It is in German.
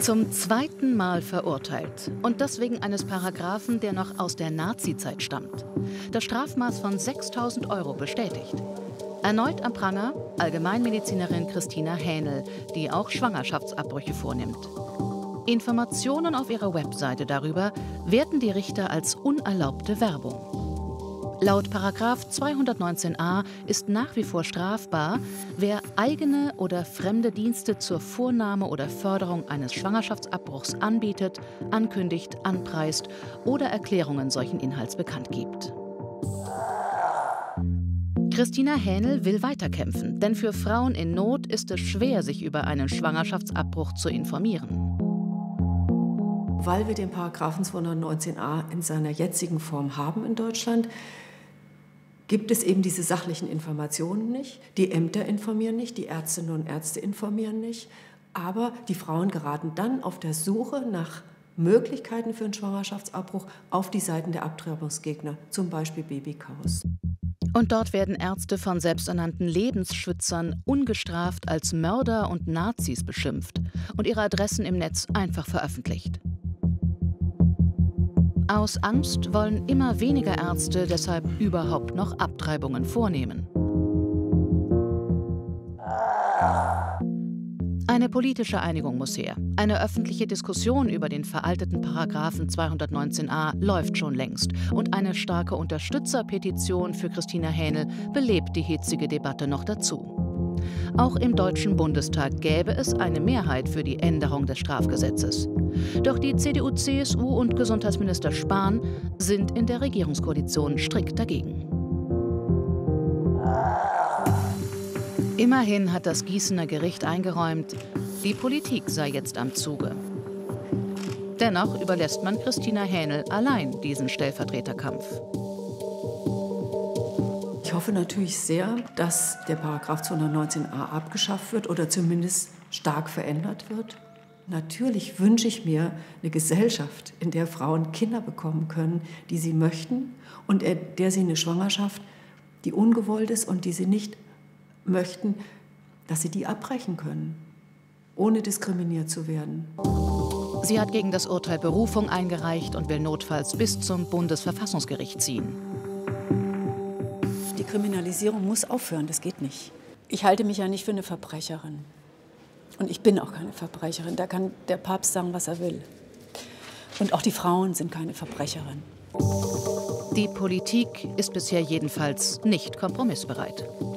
Zum zweiten Mal verurteilt. Und das wegen eines Paragraphen, der noch aus der Nazizeit stammt. Das Strafmaß von 6.000 € bestätigt. Erneut am Pranger Allgemeinmedizinerin Christina Hähnel, die auch Schwangerschaftsabbrüche vornimmt. Informationen auf ihrer Webseite darüber werten die Richter als unerlaubte Werbung. Laut § 219a ist nach wie vor strafbar, wer eigene oder fremde Dienste zur Vornahme oder Förderung eines Schwangerschaftsabbruchs anbietet, ankündigt, anpreist oder Erklärungen solchen Inhalts bekannt gibt. Christina Hähnel will weiterkämpfen, denn für Frauen in Not ist es schwer, sich über einen Schwangerschaftsabbruch zu informieren. Weil wir den § 219a in seiner jetzigen Form haben in Deutschland, gibt es eben diese sachlichen Informationen nicht. Die Ämter informieren nicht, die Ärztinnen und Ärzte informieren nicht. Aber die Frauen geraten dann auf der Suche nach Möglichkeiten für einen Schwangerschaftsabbruch auf die Seiten der Abtreibungsgegner, zum Beispiel Babychaos. Und dort werden Ärzte von selbsternannten Lebensschützern ungestraft als Mörder und Nazis beschimpft und ihre Adressen im Netz einfach veröffentlicht. Aus Angst wollen immer weniger Ärzte deshalb überhaupt noch Abtreibungen vornehmen. Eine politische Einigung muss her. Eine öffentliche Diskussion über den veralteten Paragraphen 219a läuft schon längst. Und eine starke Unterstützerpetition für Christina Hähnel belebt die hitzige Debatte noch dazu. Auch im Deutschen Bundestag gäbe es eine Mehrheit für die Änderung des Strafgesetzes. Doch die CDU, CSU und Gesundheitsminister Spahn sind in der Regierungskoalition strikt dagegen. Immerhin hat das Gießener Gericht eingeräumt, die Politik sei jetzt am Zuge. Dennoch überlässt man Christina Hähnel allein diesen Stellvertreterkampf. Ich hoffe natürlich sehr, dass der § 219a abgeschafft wird oder zumindest stark verändert wird. Natürlich wünsche ich mir eine Gesellschaft, in der Frauen Kinder bekommen können, die sie möchten und in der sie eine Schwangerschaft, die ungewollt ist und die sie nicht möchten, dass sie die abbrechen können, ohne diskriminiert zu werden. Sie hat gegen das Urteil Berufung eingereicht und will notfalls bis zum Bundesverfassungsgericht ziehen. Die Kriminalisierung muss aufhören, das geht nicht. Ich halte mich ja nicht für eine Verbrecherin. Und ich bin auch keine Verbrecherin. Da kann der Papst sagen, was er will. Und auch die Frauen sind keine Verbrecherin. Die Politik ist bisher jedenfalls nicht kompromissbereit.